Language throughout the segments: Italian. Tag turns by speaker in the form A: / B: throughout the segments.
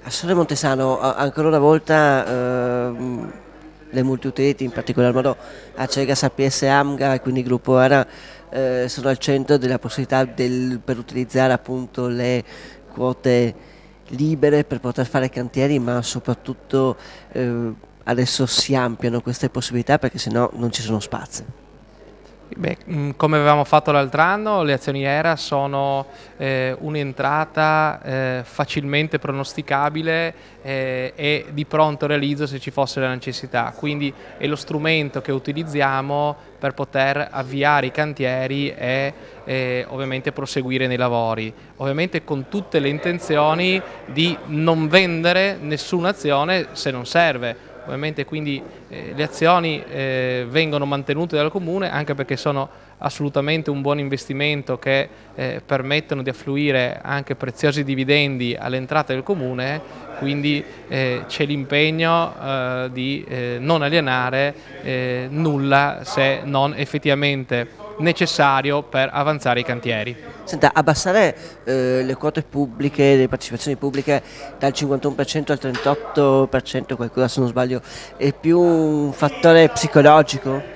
A: Assessore Montesano, ancora una volta le multiutility, in particolar modo Acegas, APS Amga e quindi Gruppo ARA sono al centro della possibilità per utilizzare appunto le quote libere per poter fare cantieri, ma soprattutto adesso si ampliano queste possibilità perché sennò non ci sono spazi.
B: Beh, come avevamo fatto l'altro anno, le azioni ERA sono un'entrata facilmente pronosticabile e di pronto realizzo se ci fosse la necessità, quindi è lo strumento che utilizziamo per poter avviare i cantieri e ovviamente proseguire nei lavori, ovviamente con tutte le intenzioni di non vendere nessuna azione se non serve. Ovviamente quindi le azioni vengono mantenute dal Comune anche perché sono assolutamente un buon investimento che permettono di affluire anche preziosi dividendi alle entrate del Comune, quindi c'è l'impegno di non alienare nulla se non effettivamente necessario per avanzare i cantieri.
A: Senta, abbassare le quote pubbliche, le partecipazioni pubbliche dal 51% al 38%, qualcosa se non sbaglio, è più un fattore psicologico?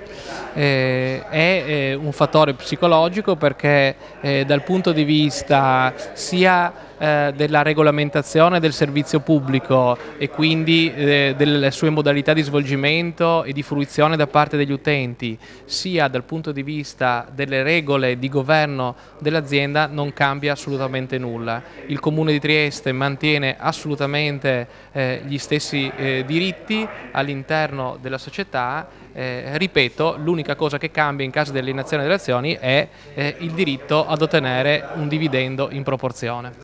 B: È un fattore psicologico perché dal punto di vista sia della regolamentazione del servizio pubblico e quindi delle sue modalità di svolgimento e di fruizione da parte degli utenti, sia dal punto di vista delle regole di governo dell'azienda non cambia assolutamente nulla. Il Comune di Trieste mantiene assolutamente gli stessi diritti all'interno della società. Ripeto, l'unica cosa che cambia in caso di alienazione delle azioni è il diritto ad ottenere un dividendo in proporzione.